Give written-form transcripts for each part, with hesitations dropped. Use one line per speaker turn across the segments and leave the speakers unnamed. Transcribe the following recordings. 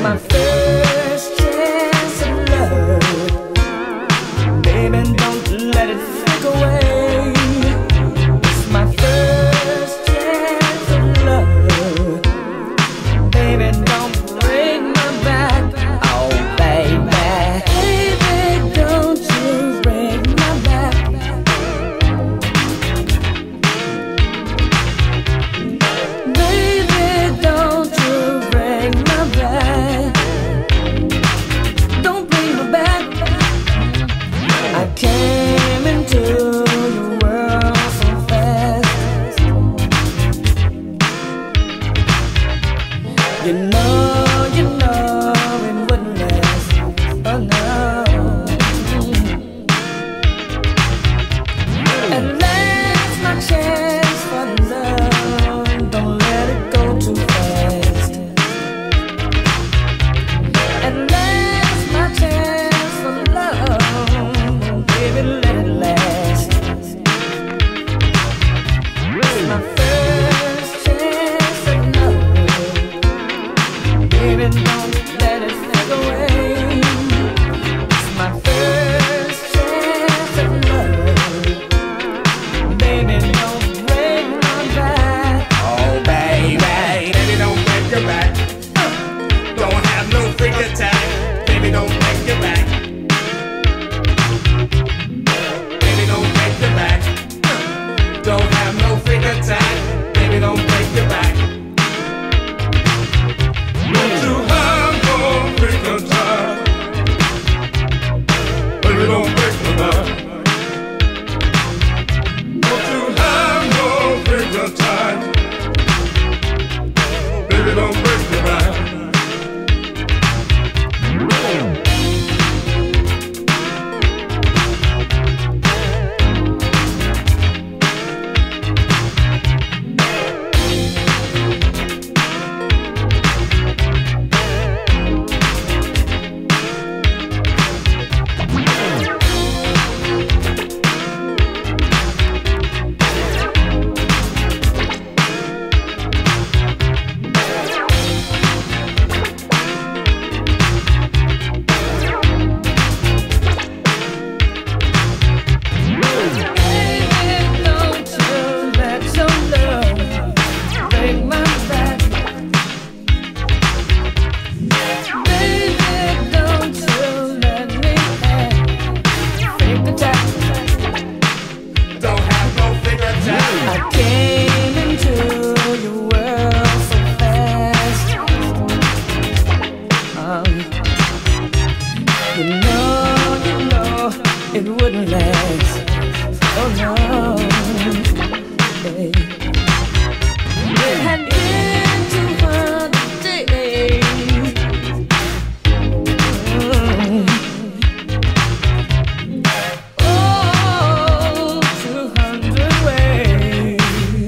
my first chance of love. Baby, don't let it flick away. It's my first chance of love. Baby, don't break my back. Oh, baby, baby, don't you break my back. Baby, don't you break my back. Don't break my back. I came into your world so fast. You know it wouldn't last. Oh no. At last my chance for love. Don't let it go too fast. At last my chance for love. Baby, let it last. It's my first chance of love. Baby, don't let it fade away. It's my first chance of love. Baby, don't break my back.
Oh, baby, baby, don't break your back. Don't have no freak attack. Baby, don't break your back. Baby, don't break your back. Don't have no freak attack. Baby, don't break your back. Don't you have no freak attack. Baby, don't break your back. Don't you have no freak attack. Baby, don't break your back.
I came into your world so fast. You know it wouldn't last. Oh no, hey. It had been 200 days. Oh, 200 ways.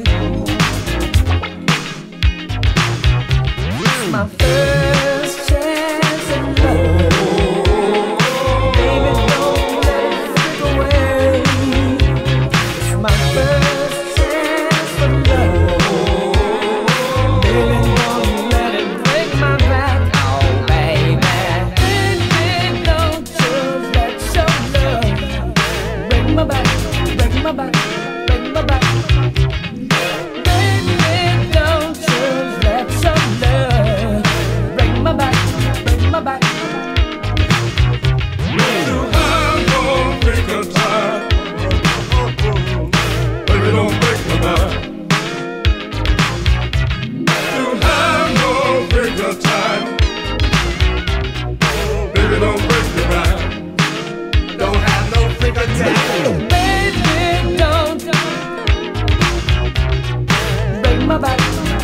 My first chance of love. Baby, don't let it slip away. It's my first chance for love. Baby, don't let it break my back. Oh, baby, baby, don't you let your love break my back, break my back, break my back. Baby, don't you let your love break my back, break my back.
You have no freak attack. Baby, don't break my back. You have no freak attack. Baby, don't break your back. Don't have no freak attack.
Baby, don't break my back.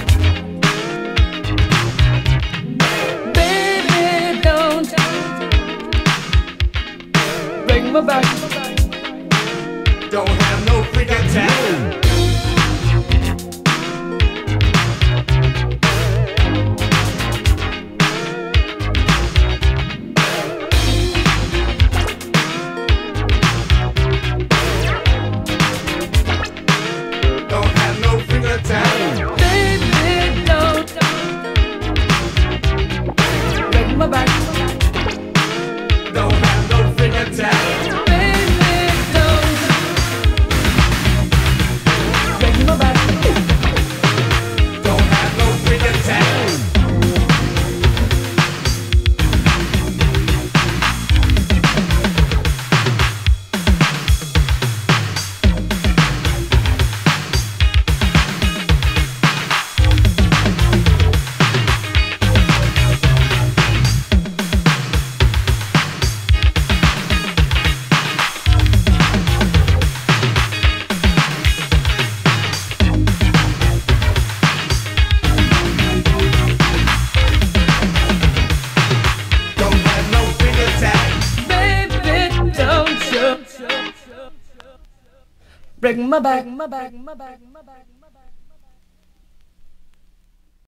Baby, don't break my back.
Don't have no freak attack. Don't have no freak attack.
Baby, don't break break my back.